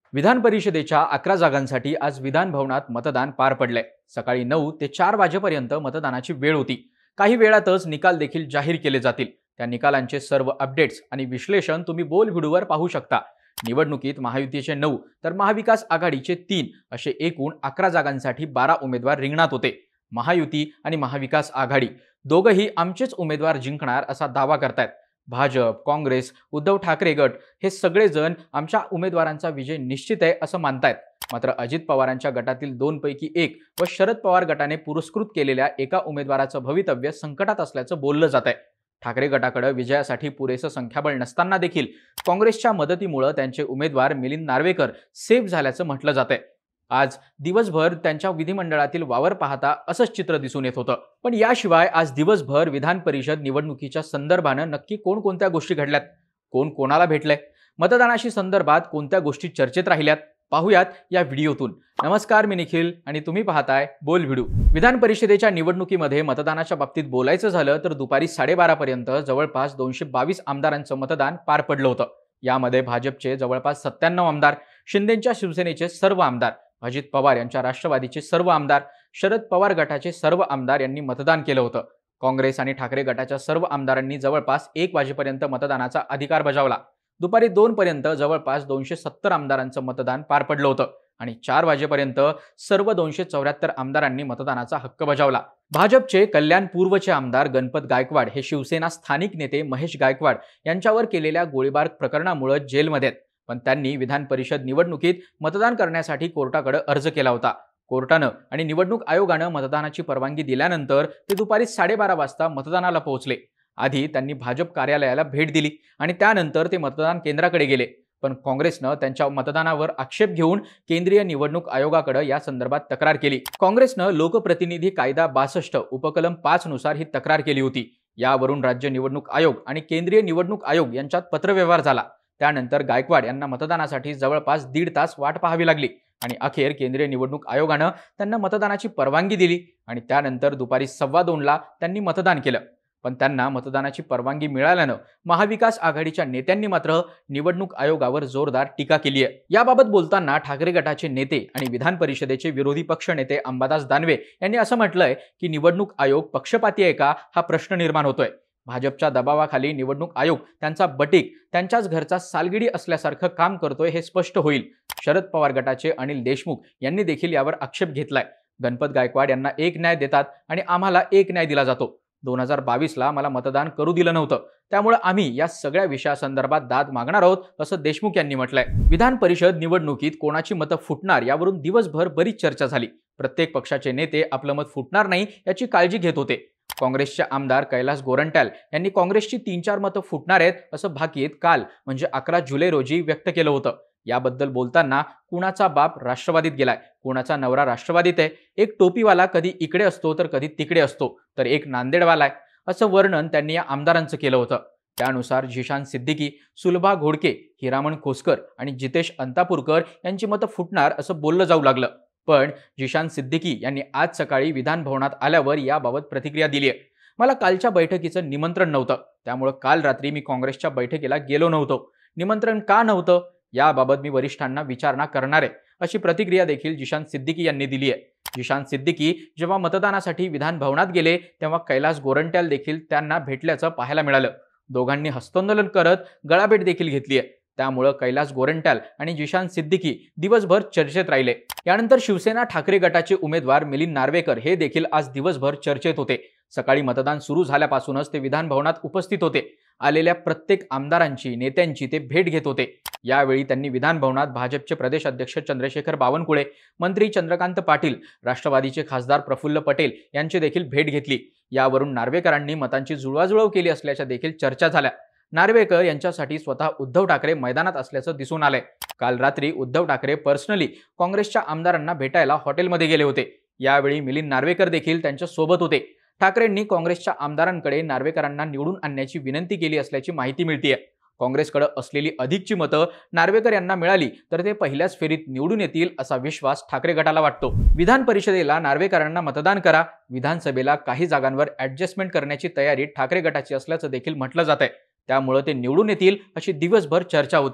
विधान परिषदेच्या 11 जागांसाठी आज विधान भवनात मतदान पार पडले। सकाळी 9 ते 4 वाजेपर्यंत मतदानाची वेळ होती। काही वेळातच निकाल देखील जाहीर केले जातील। त्या निकालांचे सर्व अपडेट्स आणि विश्लेषण तुम्ही बोल व्हिडिओवर पाहू शकता। निवडणुकीत महायुतीचे 9 तर महाविकास आघाडीचे 3 असे एकूण 11 जागांसाठी 12 उमेदवार रिंगणात होते। महायुती आणि महाविकास आघाडी दोघेही आमचेच उमेदवार जिंकणार असा दावा करतायत। भाजप, काँग्रेस, उद्धव ठाकरे गट हे सगळेजण आमच्या उमेदवारांचा विजय निश्चित आहे असं मानतायत। मात्र अजित पवारांच्या गटातील 2 पैकी 1 व शरद पवार गटाने पुरस्कृत केलेल्या एका उमेदवाराचं भवितव्य संकटात असल्याचं बोललं जात आहे। ठाकरे गटाकडे विजयासाठी पुरेसं संख्याबळ नसताना देखील काँग्रेसच्या मदतीमुळे त्यांचे उमेदवार मिलिंद नार्वेकर सेफ झाल्याचं म्हटलं जात आहे। आज दिवसभर त्यांच्या विधिमंडळातील वावर पाहता असंच चित्र दिसून येत होतं। पण याशिवाय आज दिवसभर विधान परिषद निवडणुकीच्या संदर्भानं नक्की कोणकोणत्या गोष्टी घडल्यात, कोण कोणाला भेटलंय, मतदानाशी संदर्भात कोणत्या गोष्टी चर्चेत राहिल्यात, पाहूयात या व्हिडिओतून। नमस्कार, मी निखिल आणि तुम्ही पाहताय बोल व्हिडिओ। विधान परिषदेच्या निवडणुकीमध्ये मतदानाच्या बाबतीत बोलायचं झालं तर दुपारी 12:30 पर्यंत जवळपास 222 आमदारांचं मतदान पार पडलं होतं। यामध्ये भाजपचे जवळपास 97 आमदार, शिंदेच्या शिवसेनेचे सर्व आमदार, अजित पवार यांच्या राष्ट्रवादीचे सर्व आमदार, शरद पवार गटाचे सर्व आमदार यांनी मतदान केलं होतं। काँग्रेस आणि ठाकरे गटाच्या सर्व आमदारांनी जवळपास 1 वाजेपर्यंत मतदानाचा अधिकार बजावला। दुपारी 2 पर्यंत जवळपास 270 आमदारांचं मतदान पार पडलं होतं आणि 4 वाजेपर्यंत सर्व 274 आमदारांनी मतदानाचा हक्क बजावला। भाजपचे कल्याण पूर्वचे आमदार गणपत गायकवाड हे शिवसेना स्थानिक नेते महेश गायकवाड यांच्यावर केलेल्या गोळीबार प्रकरणामुळे जेलमध्ये आहेत। पण त्यांनी विधान परिषद निवडणुकीत मतदान करण्यासाठी कोर्टाकडे अर्ज केला होता। कोर्टानं आणि निवडणूक आयोगानं मतदानाची परवानगी दिल्यानंतर ते दुपारी 12:30 वाजता मतदानाला पोहोचले। आधी त्यांनी भाजप कार्यालयाला भेट दिली आणि त्यानंतर ते मतदान केंद्राकडे गेले। पण काँग्रेसनं त्यांच्या मतदानावर आक्षेप घेऊन केंद्रीय निवडणूक आयोगाकडे या संदर्भात तक्रार केली। काँग्रेसनं लोकप्रतिनिधी कायदा 62 उपकलम 5 नुसार ही तक्रार केली होती। यावरून राज्य निवडणूक आयोग आणि केंद्रीय निवडणूक आयोग यांच्यात पत्रव्यवहार झाला। त्यानंतर गायकवाड यांना मतदानासाठी जवळपास 1.5 तास वाट पाहावी लागली आणि अखेर केंद्रीय निवडणूक आयोगानं त्यांना मतदानाची परवानगी दिली आणि त्यानंतर दुपारी 2:15 त्यांनी मतदान केलं। पण त्यांना मतदानाची परवानगी मिळाल्यानं महाविकास आघाडीच्या नेत्यांनी मात्र निवडणूक आयोगावर जोरदार टीका केली आहे। याबाबत बोलताना ठाकरे गटाचे नेते आणि विधान परिषदेचे विरोधी पक्ष नेते अंबादास दानवे यांनी असं म्हटलंय की निवडणूक आयोग पक्षपाती आहे का हा प्रश्न निर्माण होतोय। भाजपच्या दबावाखाली निवडणूक आयोग त्यांचा बटीक त्यांच्याच घरचा सालगिडी असल्यासारखं काम करतोय हे स्पष्ट होईल। शरद पवार गटाचे अनिल देशमुख यांनी देखील यावर आक्षेप घेतलाय। गणपत गायकवाड यांना एक न्याय देतात आणि आम्हाला एक न्याय दिला जातो। 2022ला मला मतदान करू दिलं नव्हतं, त्यामुळे आम्ही या सगळ्या विषयासंदर्भात दाद मागणार आहोत असं देशमुख यांनी म्हटलंय। विधान परिषद निवडणुकीत कोणाची मतं फुटणार यावरून दिवसभर बरीच चर्चा झाली। प्रत्येक पक्षाचे नेते आपलं मत फुटणार नाही याची काळजी घेत होते। काँग्रेसचे आमदार कैलास गोरंट्याल यांनी काँग्रेसची 3-4 मतं फुटणार आहेत असं भाकीत काल म्हणजे 11 जुलै रोजी व्यक्त केलं होतं। याबद्दल बोलताना कुणाचा बाप राष्ट्रवादीत गेलाय, कुणाचा नवरा राष्ट्रवादीत आहे, एक टोपीवाला कधी इकडे असतो तर कधी तिकडे असतो, तर एक नांदेडवाला आहे, असं वर्णन त्यांनी या आमदारांचं केलं होतं। त्यानुसार जिशान सिद्दीकी, सुलभा घोडके, हिरामण खोसकर आणि जितेश अंतापूरकर यांची मतं फुटणार असं बोललं जाऊ लागलं। पण जिशान सिद्दीकी यांनी आज सकाळी विधान भवनात आल्यावर याबाबत प्रतिक्रिया दिली आहे। मला कालच्या बैठकीचं निमंत्रण नव्हतं, त्यामुळे काल रात्री मी काँग्रेसच्या बैठकीला गेलो नव्हतो। निमंत्रण का नव्हतं याबाबत मी वरिष्ठांना विचारणा करणार आहे, अशी प्रतिक्रिया देखील जिशान सिद्दीकी यांनी दिली आहे। जिशान सिद्दीकी जेव्हा मतदानासाठी विधान भवनात गेले तेव्हा कैलास गोरंट्याल देखील त्यांना भेटल्याचं पाहायला मिळालं। दोघांनी हस्तांदोलन करत गळाभेट देखील घेतली आहे। त्यामुळे कैलास गोरंट्याल आणि जिशान सिद्दीकी दिवसभर चर्चेत राहिले। यानंतर शिवसेना ठाकरे गटाचे उमेदवार मिलिंद नार्वेकर हे देखील आज दिवसभर चर्चेत होते। सकाळी मतदान सुरू झाल्यापासूनच ते विधान भवनात उपस्थित होते। आलेल्या प्रत्येक आमदारांची, नेत्यांची ते भेट घेत होते। यावेळी त्यांनी विधान भवनात भाजपचे प्रदेश अध्यक्ष चंद्रशेखर बावनकुळे, मंत्री चंद्रकांत पाटील, राष्ट्रवादीचे खासदार प्रफुल्ल पटेल यांची देखील भेट घेतली। यावरून नार्वेकरांनी मतांची जुळवाजुळव केली असल्याच्या देखील चर्चा झाल्या। नार्वेकर यांच्यासाठी स्वतः उद्धव ठाकरे मैदानात असल्याचं दिसून आलंय। काल रात्री उद्धव ठाकरे पर्सनली काँग्रेसच्या आमदारांना भेटायला हॉटेलमध्ये गेले होते। यावेळी मिलिंद नार्वेकर देखील त्यांच्या सोबत होते। ठाकरेंनी काँग्रेसच्या आमदारांकडे नार्वेकरांना निवडून आणण्याची विनंती केली असल्याची माहिती मिळतेय। काँग्रेसकडे असलेली अधिकची मतं नार्वेकर यांना मिळाली तर ते पहिल्याच फेरीत निवडून येतील असा विश्वास ठाकरे गटाला वाटतो। विधान परिषदेला नार्वेकरांना मतदान करा, विधानसभेला काही जागांवर ऍडजस्टमेंट करण्याची तयारी ठाकरे गटाची असल्याचं देखील म्हटलं जात आहे। त्यामुळे ते निवडून येतील अशी दिवसभर चर्चा होती।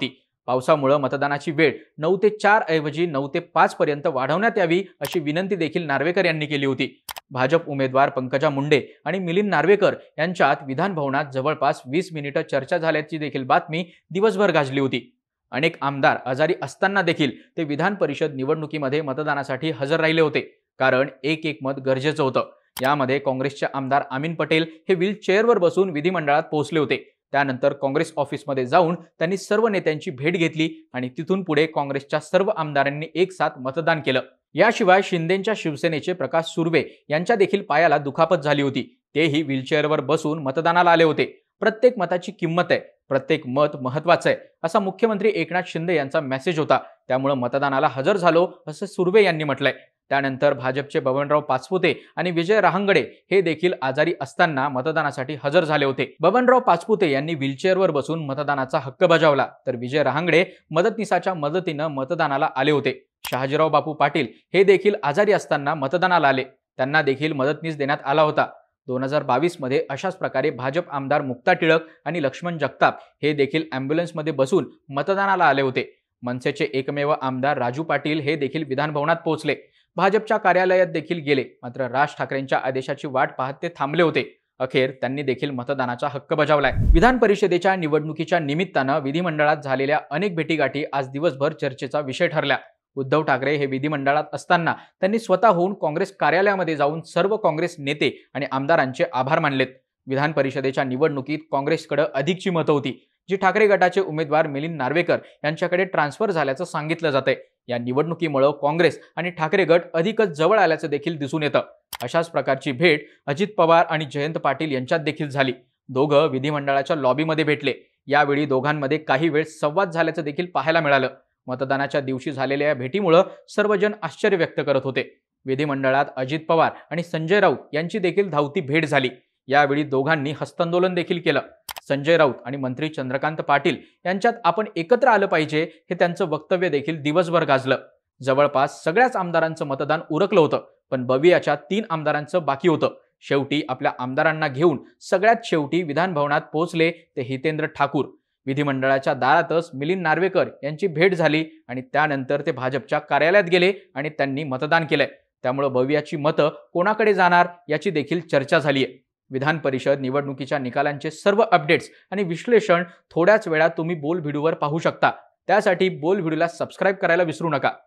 पावसामुळे मतदानाची वेळ 9 ते 4 ऐवजी 9 ते 5 पर्यंत वाढवण्यात यावी अशी विनंती देखील नार्वेकर यांनी केली होती। भाजप उमेदवार पंकजा मुंडे आणि मिलिंद नार्वेकर यांच्यात विधान भवनात जवळपास 20 मिनिटं चर्चा झाल्याची देखील बातमी दिवसभर गाजली होती। अनेक आमदार आजारी असताना देखील ते विधान परिषद निवडणुकीमध्ये मतदानासाठी हजर राहिले होते, कारण एक मत गरजेचं होतं। यामध्ये काँग्रेसचे आमदार अमीन पटेल हे व्हीलचेअरवर बसून विधिमंडळात पोहोचले होते। त्यानंतर काँग्रेस ऑफिसमध्ये जाऊन त्यांनी सर्व नेत्यांची भेट घेतली आणि तिथून पुढे काँग्रेसच्या सर्व आमदारांनी एकसाथ मतदान केलं। याशिवाय शिंदेच्या शिवसेनेचे प्रकाश सुर्वे यांच्या देखील पायाला दुखापत झाली होती, तेही व्हीलचेअरवर बसून मतदानाला आले होते। प्रत्येक मताची किंमत आहे, प्रत्येक मत महत्त्वाचं आहे, असा मुख्यमंत्री एकनाथ शिंदे यांचा मेसेज होता। त्यामुळे मतदानाला हजर झालो असं सुर्वे यांनी म्हटलंय। त्यानंतर भाजपचे बबनराव पाचपुते आणि विजय रहांगडे हे देखील आजारी असताना मतदानासाठी हजर झाले होते। बबनराव पाचपुते यांनी व्हीलचेअरवर बसून मतदानाचा हक्क बजावला, तर विजय रहांगडे मदतनीसाच्या मदतीनं मतदानाला आले होते। शहाजीराव बापू पाटील हे देखील आजारी असताना मतदानाला आले, त्यांना देखील मदतनीस देण्यात आला होता। 2022 मध्ये अशाच प्रकारे भाजप आमदार मुक्ता टिळक आणि लक्ष्मण जगताप हे देखील ॲम्ब्युलन्समध्ये बसून मतदानाला आले होते। मनसेचे एकमेव आमदार राजू पाटील हे देखील विधान भवनात पोहोचले, भाजपच्या कार्यालयात देखील गेले, मात्र राज ठाकरेंच्या आदेशाची वाट पाहत ते थांबले होते। अखेर त्यांनी देखील मतदानाचा हक्क बजावलाय। विधान परिषदेच्या निवडणुकीच्या निमित्तानं विधिमंडळात झालेल्या अनेक भेटीगाठी आज दिवसभर चर्चेचा विषय ठरल्या। उद्धव ठाकरे हे विधिमंडळात असताना त्यांनी स्वतःहून काँग्रेस कार्यालयामध्ये जाऊन सर्व काँग्रेस नेते आणि आमदारांचे आभार मानलेत। विधान परिषदेच्या निवडणुकीत काँग्रेसकडे अधिकची मतं होती, जी ठाकरे गटाचे उमेदवार मिलिंद नार्वेकर यांच्याकडे ट्रान्सफर झाल्याचं सांगितलं जातंय। या निवडणुकीमुळे काँग्रेस आणि ठाकरे गट अधिकच जवळ आल्याचं देखील दिसून येतं। अशाच प्रकारची भेट अजित पवार आणि जयंत पाटील यांच्यात देखील झाली। दोघं विधिमंडळाच्या लॉबीमध्ये भेटले। यावेळी दोघांमध्ये काही वेळ संवाद झाल्याचं देखील पाहायला मिळालं। मतदानाच्या दिवशी झालेल्या या भेटीमुळे सर्वजण आश्चर्य व्यक्त करत होते। विधिमंडळात अजित पवार आणि संजय राऊत यांची देखील धावती भेट झाली। यावेळी दोघांनी हस्तांदोलन देखील केलं। संजय राऊत आणि मंत्री चंद्रकांत पाटील यांच्यात आपण एकत्र आलं पाहिजे हे त्यांचं वक्तव्य देखील दिवसभर गाजलं। जवळपास सगळ्याच आमदारांचं मतदान उरकलं होतं, पण बवियाच्या 3 आमदारांचं बाकी होतं। शेवटी आपल्या आमदारांना घेऊन सगळ्यात शेवटी विधान भवनात पोहोचले ते हितेंद्र ठाकूर। विधिमंडळाच्या दारातच मिलिंद नार्वेकर यांची भेट झाली आणि त्यानंतर ते भाजपच्या कार्यालयात गेले आणि त्यांनी मतदान केलंय। त्यामुळे बवियाची मतं कोणाकडे जाणार याची देखील चर्चा झाली आहे। विधान परिषद निवडणुकीच्या निकालांचे सर्व अपडेट्स आणि विश्लेषण थोड्याच वेळात तुम्ही बोल व्हिडिओवर पाहू शकता। त्यासाठी बोल व्हिडिओला सबस्क्राइब करायला विसरू नका।